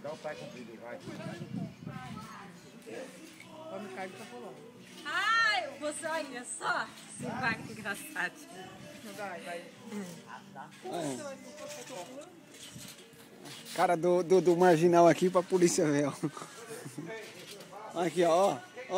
Só o pai comprido, vai. Olha o Ricardo tá falando. Ai, você olha só. Esse vaca engraçado. Vai. Cara do marginal aqui pra polícia ver, ó. Aqui, ó.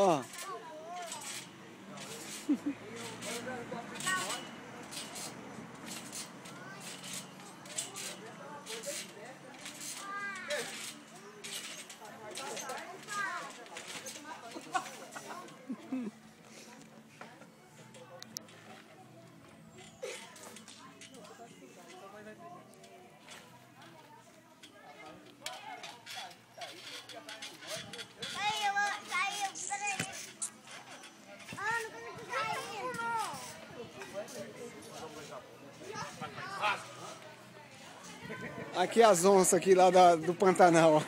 Aqui as onças aqui lá do Pantanal.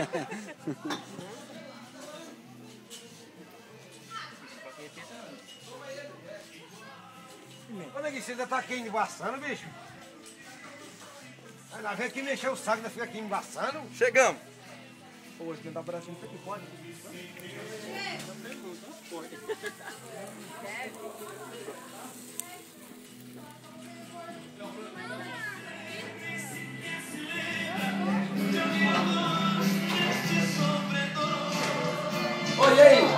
Olha aqui, você ainda tá aqui embaçando, bicho? Aí lá vem aqui mexer o saco, ainda fica aqui embaçando. Chegamos. Pô, se tentar bracinho, isso aqui pode. Olha aí.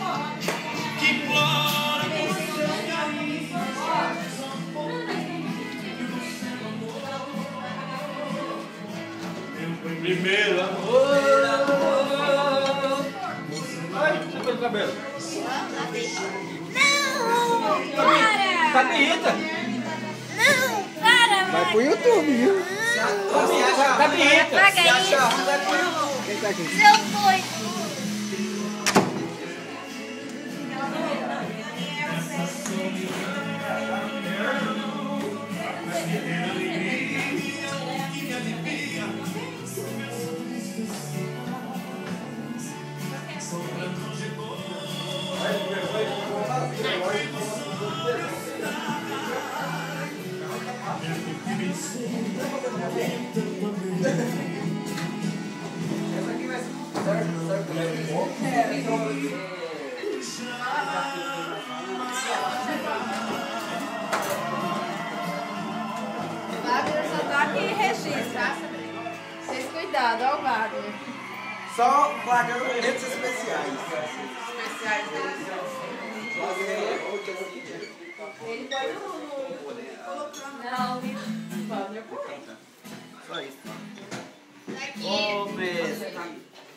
Primeiro amor. Ai, você fez o cabelo. Não! Para! Capieta. Não! Para, mãe! Vai pro YouTube, viu? Capieta. Paga isso! Quem tá aqui? Seu doido! Wagner só tá aqui e registra. Vocês cuidado, ó o Wagner. Só pagando eventos especiais. Especiais dele. Ele pode colocar. Não, Wagner pode. Só isso. Daqui. Ô, Bessa.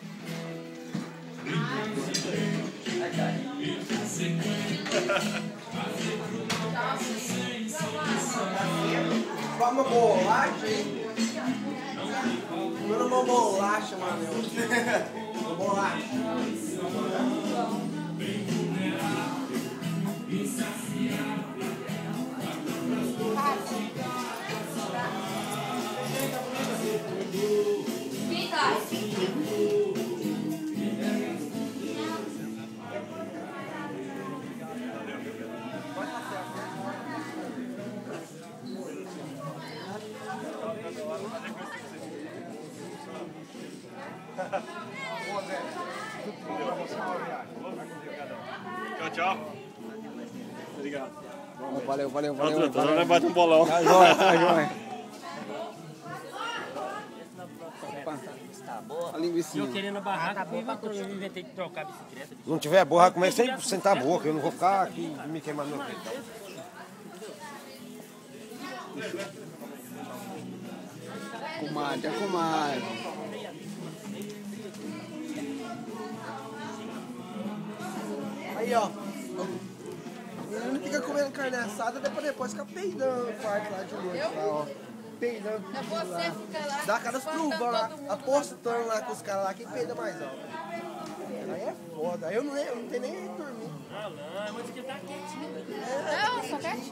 Uma bolacha, hein? Meu nome é bolacha, mano. Uma bolacha. Tchau, tchau. Obrigado. Valeu. Vai bater um bolão. Tá jóia, tá jóia. A linguiça. Eu querendo a barraca, eu inventei de trocar a bicicleta. Se não tiver boa, vai comer sem sentar a boca. Eu não vou ficar aqui me queimando no peito. Comadre, comadre. Aí, ó. O menino fica comendo carne assada, depois fica peidando no quarto lá de noite. Lá, ó. Peidando. É você fica lá. Dá aquelas pruvas lá, apostando lá com os caras lá, quem peida mais alto. Aí é foda. Aí eu não tenho nem dormir. Não, mas aqui tá quente. Não, só quente.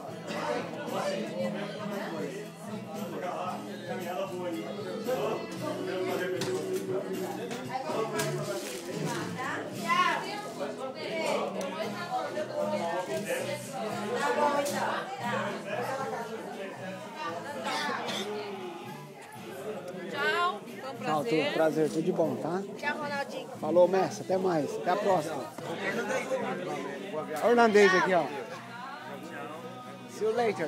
Tchau. Foi um prazer. tudo. Prazer, tudo de bom, tá? Tchau, Ronaldinho. Falou, mestre. Até mais. Até a próxima. Olha o irlandês aqui, ó. See you later.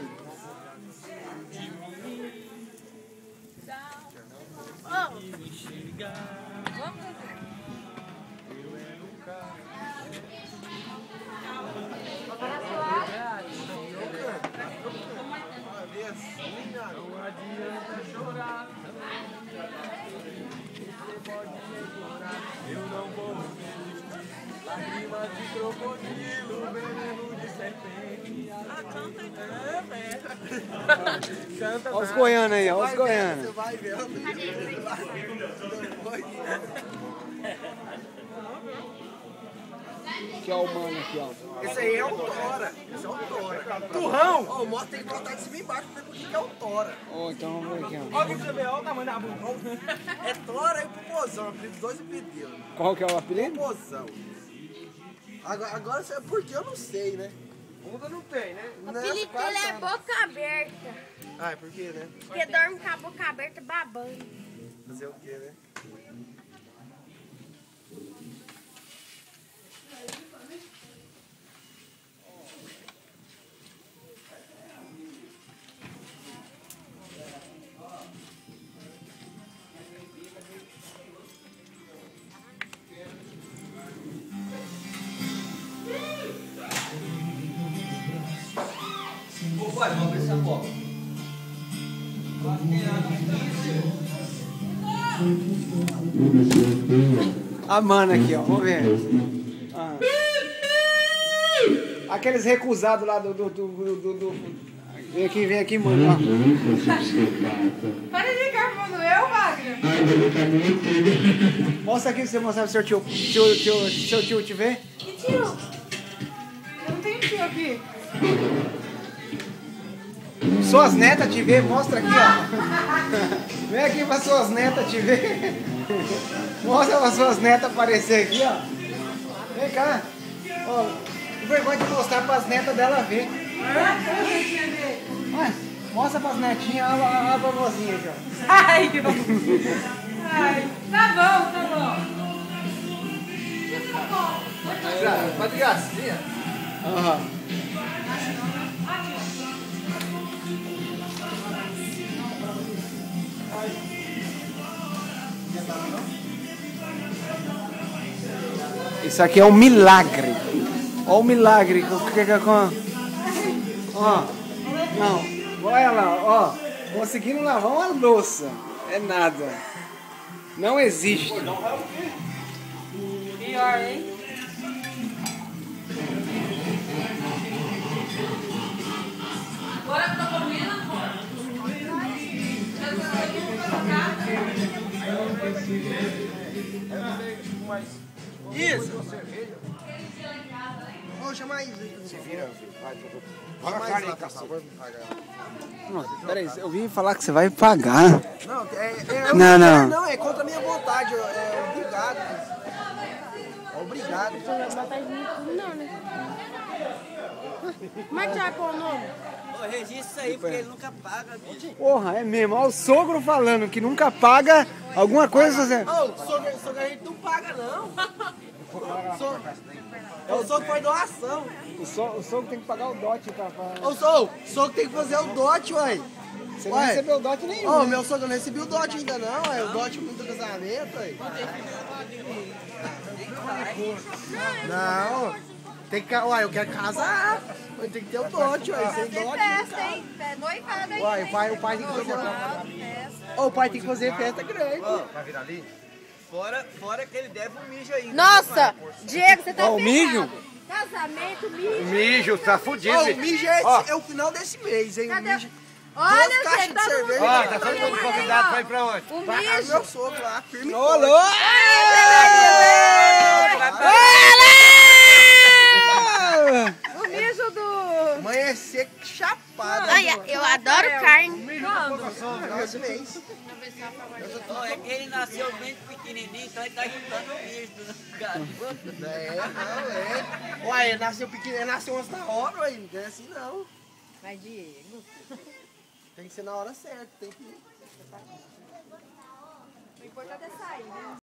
Não adianta chorar. Você pode ignorar. Eu não vou resistir. Lágrimas de crocodilo, veneno de serpente. Canta. Olha os goianos aí, olha os goianos. Você vai ver. Aqui ó, o mano aqui, ó. Esse aí é o Tora. Esse é o Tora. Turrão! Ó, o moto tem que botar de cima e embaixo pra ver o que é o Tora. Ó, então vamos ver aqui, ó. Olha pra você ver, olha o tamanho da bunda. É Tora e Popozão, apelido dois apelidos. Qual que é o apelido? Popozão. Agora você é porque eu não sei, né? Bunda não tem, né? O apelido dele é boca aberta. Ah, é por quê, né? Porque dorme com a boca aberta babando. Fazer o quê, né? Vai, vamos abrir essa boca. A mana aqui, ó. Vamos ver. Ah. Aqueles recusados lá do. Vem aqui, mano. Ó. Para de ficar falando eu, Wagner. Mostra aqui pra você mostrar pro seu tio. Seu tio te vê? Que tio? Eu não tenho tio aqui. Suas netas te vê, mostra aqui, ó. Vem aqui pra suas netas te ver. Mostra pra suas netas aparecer aqui, ó. Vem cá. Ó, que vergonha de mostrar pras netas dela ver. Ai, mostra pras netinhas a vovozinha aqui, ó. Ai, que bom. Ai, tá bom, tá bom. Vai de gracinha. Aham. Isso aqui é um milagre. Olha o milagre. Ó, não, olha lá, ó. Conseguindo lavar uma louça. É nada. Não existe. Pior, hein? Agora que tá comendo, amor. Isso! Vamos chamar isso aí. Se vira, vai. Chama Vai, isso lá, por favor. Peraí, eu vim falar que você vai pagar. Não, não, é contra a minha vontade. É obrigado. É obrigado. Não vai botar isso não, né? Como é que vai pôr o nome? Registra isso aí, porque ele nunca paga, bicho. Porra, é mesmo. Olha o sogro falando que nunca paga alguma coisa. Você... Ô, sogro a gente não paga, não. O sogro foi doação. O sogro tem que pagar o dote pra... Ô, sogro tem que fazer o dote, uai. Você não recebeu dote nenhum. Ô, né? meu sogro não recebeu o dote ainda, não. É o dote do casamento, uai. Não. Tem que... Uai, eu quero casar. Tem que ter o dote, uai. Sem dote. Festa, hein? É noivada aí. Uai, o pai tem que fazer... Ô, o pai tem que fazer festa grande. Vai virar ali? Fora que ele deve um mijo aí. Nossa, Diego, você tá Ó, o mijo? Casamento, mijo. Mijo, tá fudido. Ó, o mijo é o final desse mês, hein? O Cadê? mijo. Olha, Duas caixas gente, de todo mundo cerveja. Ó, tá tá todo olhando mundo aí, convidado ó. pra ir pra onde? O Vai, mijo. meu sogro lá, firme. Ô, louco! O mijo do... Amanhecer chapada. Ai, eu adoro carne. Final desse mês. Ó, é que ele nasceu bem pequenininho, então ele tá juntando o mijo do garoto. Uai, ele nasceu pequeno, ele nasceu antes da hora, uai. Não é assim, não. Vai, Diego. Tem que ser na hora certa, tem que... O importante é sair, né?